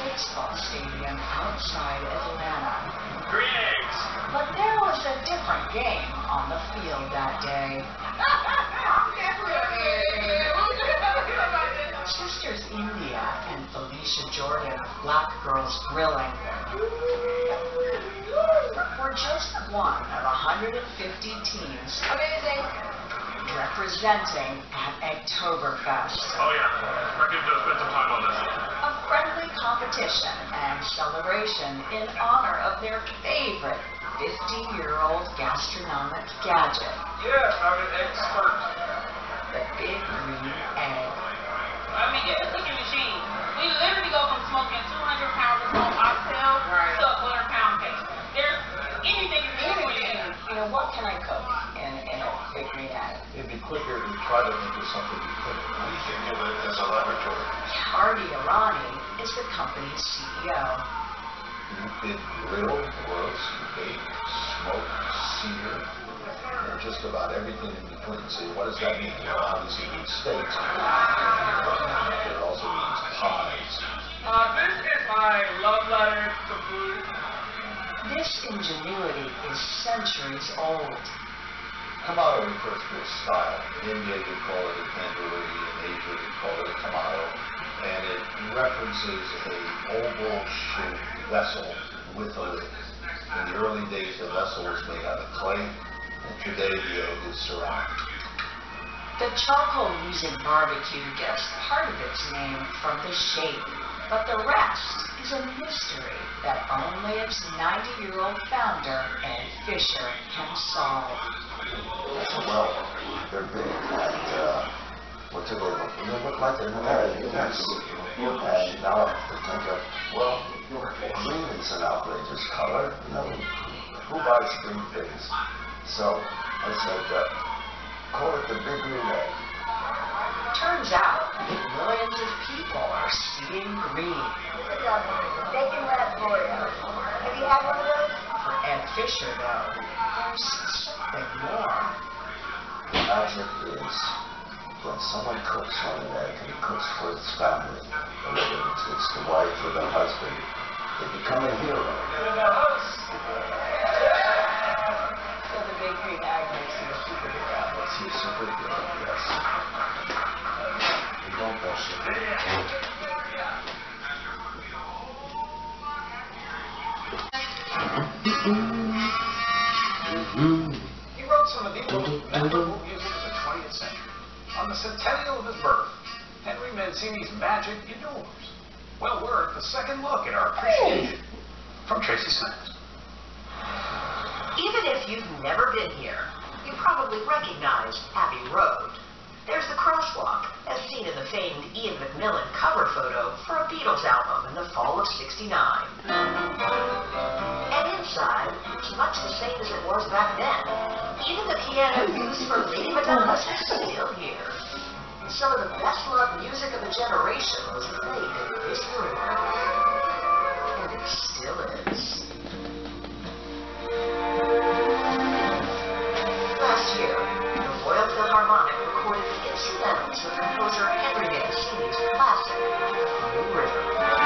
baseball stadium outside Atlanta. Greetings! But there was a different game on the field that day. Sisters India and Felicia Jordan of Black Girls Grilling were just one of 150 teams representing at Oktoberfest. Oh yeah, I can spend some time on this. A friendly competition and celebration in honor of their favorite 50-year-old gastronomic gadget. Yeah, I'm an expert. The Big Green Egg. I mean, it's a cooking machine. We literally go from smoking 200 pounds of smoked oxtail to a 100-pound cake. There's anything you can. You know, what can I cook in a Big Green Egg? It'd be quicker to try to think of something you couldn't. We think of it as a laboratory. Hardy Irani is the company's CEO. You could grill, roast, bake, smoke, sear, and just about everything in between. So what does that mean? Well, obviously it means steaks, but it also means pies. This is my love letter to food. This ingenuity is centuries old. Kamado refers to a style. In India you call it a tandoori, in Asia you call it a kamado, and it references a oval-shaped vessel with a lid. In the early days the vessel was made out of clay, and today the egg is ceramic. The charcoal-using barbecue gets part of its name from the shape, but the rest is a mystery that only its 90-year-old founder, Ed Fisher, can solve. Well, they're big, and what do they look? They look like they're married, yes. And now I have to think of, well, green is an outrageous color. No, who buys green things? So I said, call it the Big Green Egg. Turns out, millions of people are seeing green. Bacon wrapped Oreo. Have you had one of those? For Ed Fisher, though, there's something more. The magic is when someone cooks on an egg and he cooks for his family, whether it's the wife or the husband, they become a hero. So the Big Green Egg makes you a superhero. Makes you a superhero, yes. You don't mess with it. He wrote some of the most memorable music of the 20th century. On the centennial of his birth, Henry Mancini's magic endures. Well worth a second look at our appreciation from Tracy Snips. Even if you've never been here, you probably recognize Abbey Road. There's the crosswalk, as seen in the famed Ian McMillan cover photo for a Beatles album in the fall of '69. And inside, it's much the same as it was back then. Even the piano used for Lady Madonna's is still here. Some of the best-loved music of a generation was played in this room. And it still is. Last year, the Royal Philharmonic recorded the instrumentals of composer Henry Mancini's classic, Blue River.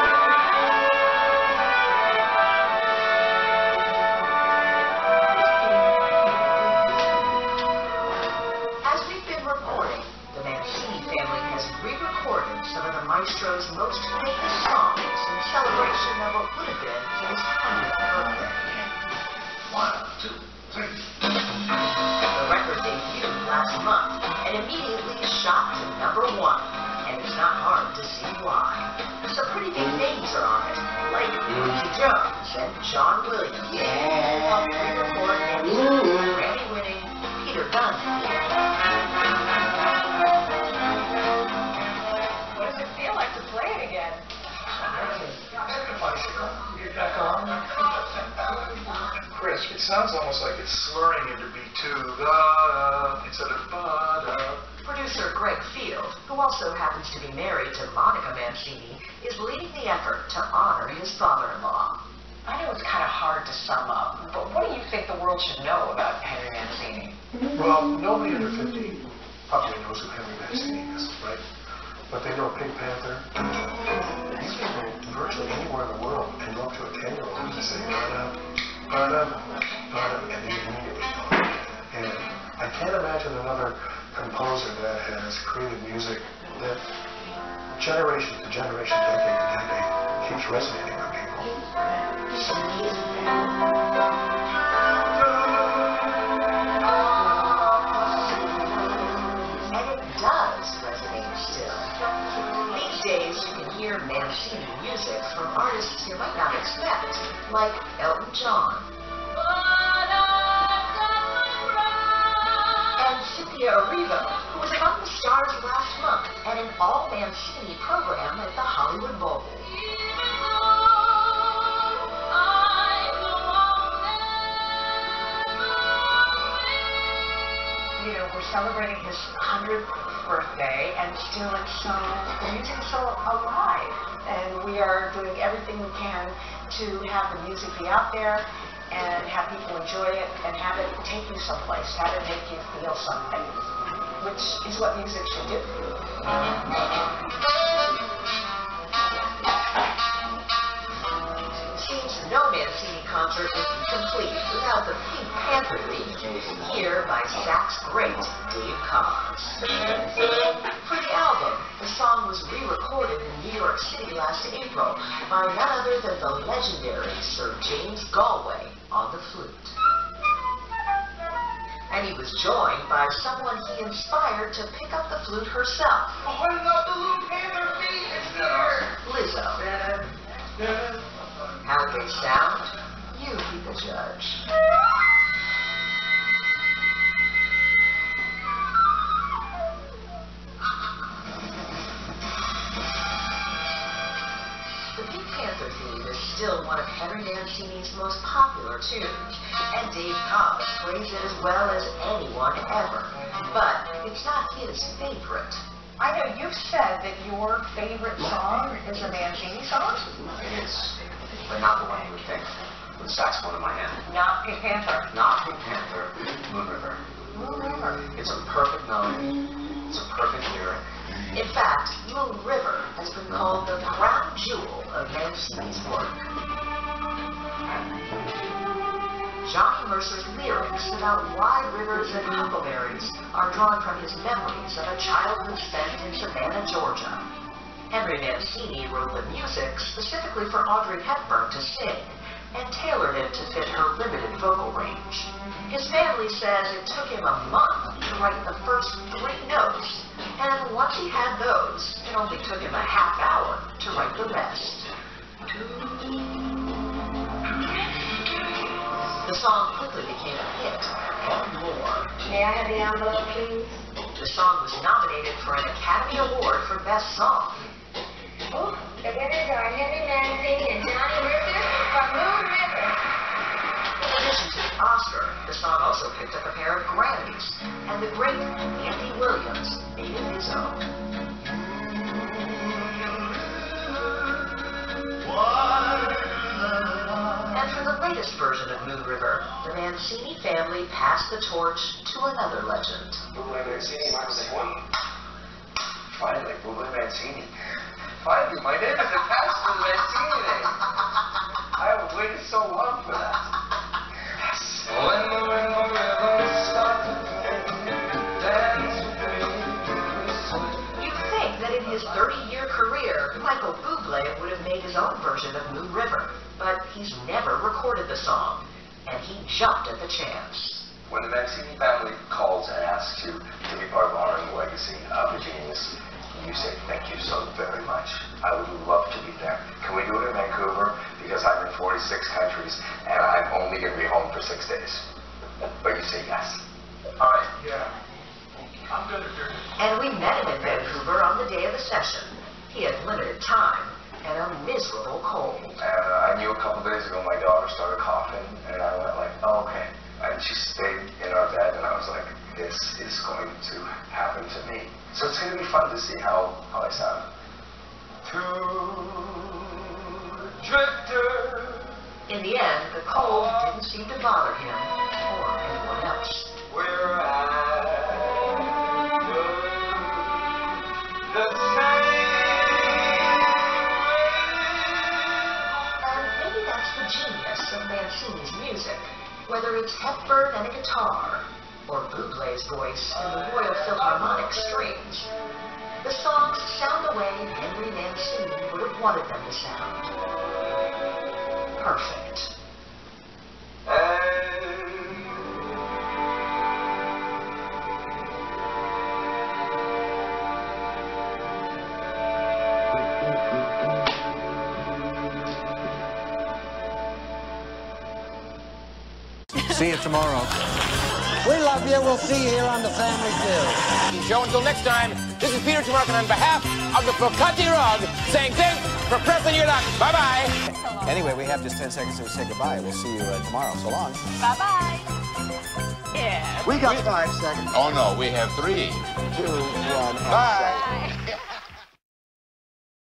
As we've been reporting, the Mancini family has re-recorded some of the maestro's most famous songs in celebration of what would have been his 100th birthday. 1, 2, 3. The record debuted last month and immediately shot to #1, and it's not hard to see why. Some pretty big names are on it, like Rousey Jones and John Williams, all helped re-record Mancini's Grammy-winning Peter Gunn. What does it feel like to play it again? Chris, it sounds almost like it's slurring into B2 instead of ba-da. Producer Greg Field, who also happens to be married to Monica Mancini, is leading the effort to honor his father-in-law. I know it's kind of hard to sum up, but what do you think the world should know about Henry Mancini? Well, nobody under 50 probably knows who Henry Mancini is, right? But they know Pink Panther. He's been virtually anywhere in the world and go up to a 10-year-old and just say, and they immediately know it. And I can't imagine another composer that has created music that generation to generation, decade to decade, keeps resonating with people. And it does resonate still. These days, you can hear Mancini music from artists you might not expect, like Elton John. And Cynthia Erivo, who was among the stars last month at an all-Mancini program at the Hollywood Bowl. You know, we're celebrating his 100th birthday, and still the music's so alive. And we are doing everything we can to have the music be out there and have people enjoy it and have it take you someplace, have it make you feel something, which is what music should do. Seems no Mancini concert would be complete without the Pink Panther theme, here by sax great Dave Cox. For the album, the song was re-recorded in New York City last April by none other than the legendary Sir James Galway on the flute. And he was joined by someone he inspired to pick up the flute herself. Oh, I love the little panther feet. It's here. Lizzo. How they sound, you be the judge. The Pink Panther theme is still one of Henry Mancini's most popular tunes, and Dave Cox plays it as well as anyone ever. But it's not his favorite. I know you've said that your favorite song is a Mancini song? It is, but not the one you would think. With the saxophone in my hand. Not Pink Panther. Not Pink Panther, Moon River. Moon River. It's a perfect melody. It's a perfect lyric. In fact, Moon River has been called the crown jewel of Mancini's work. Johnny Mercer's lyrics about why rivers and huckleberries are drawn from his memories of a childhood spent in Savannah, Georgia. Henry Mancini wrote the music specifically for Audrey Hepburn to sing and tailored it to fit her limited vocal range. His family says it took him a month to write the first 3 notes, and once he had those, it only took him a half hour to write the rest. The song quickly became a hit, and more. May I have the envelope, please? The song was nominated for an Academy Award for Best Song. Oh, the winners are Henry Mancini and Johnny Mercer from Moon River. In addition to the Oscar, the song also picked up a pair of Grammys, and the great Andy Williams made it his own. And for the latest version of Moon River, the Mancini family passed the torch to another legend. Mancini, Michael St. One. Finally, Mancini. Finally, my name is attached to the Mancini name. I have waited so long for that. Yes. When the river starts to dance with me. You'd think that in his 30-year career, Michael Bublé would have made his own version of Moon River, but he's never recorded the song, and he jumped at the chance. When the Mancini family calls and asks you to be part of honoring the legacy of the genius, you say thank you so very much. I would love to be there. Can we do it in Vancouver? Because I'm in 46 countries and I'm only going to be home for 6 days. But you say yes. All right. Yeah. I'm good at doing it. And we met him in Vancouver on the day of the session. He had limited time and a miserable cold. And I knew a couple days ago my daughter started coughing and I went like, oh, okay. And she stayed in our bed and I was like, this is going to happen to me. So it's going to be fun to see how I sound. In the end, the cold didn't seem to bother him or anyone else. Where I go, the same way. 'Cause genius of Mancini's music, whether it's Hepburn and a guitar, or Bublé's voice and the Royal Philharmonic strings. The songs sound the way Henry Mancini would have wanted them to sound. Perfect. See you tomorrow. We love you. We'll see you here on the Family Feud. Show until next time, this is Peter Tomarkin on behalf of the Focati Rug saying thanks for pressing your luck. Bye-bye. Anyway, we have just 10 seconds to say goodbye. We'll see you tomorrow. So long. Bye-bye. Yeah. We got 5 seconds. Oh, no, we have 3. 2, 1, and Bye.